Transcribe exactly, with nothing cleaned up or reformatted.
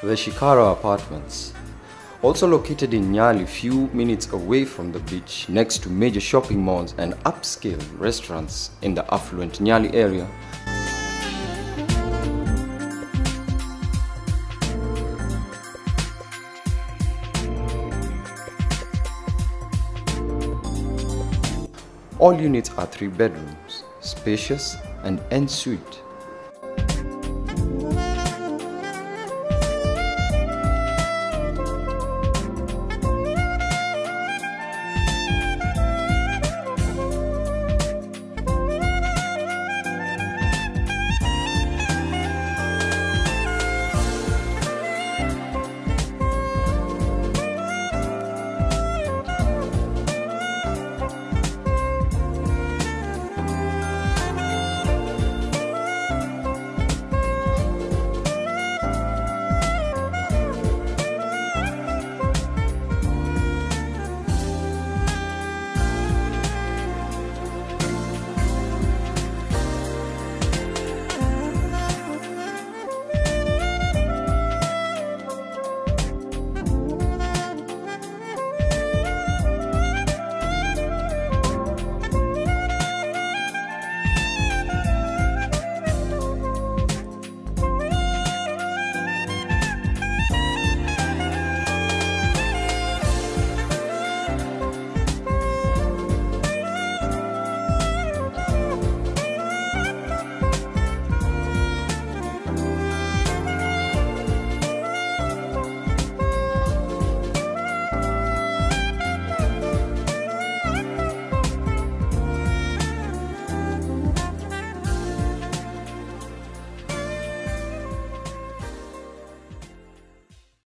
the Shikara Apartments. Also located in Nyali, few minutes away from the beach, next to major shopping malls and upscale restaurants in the affluent Nyali area. All units are three bedrooms, spacious and en suite.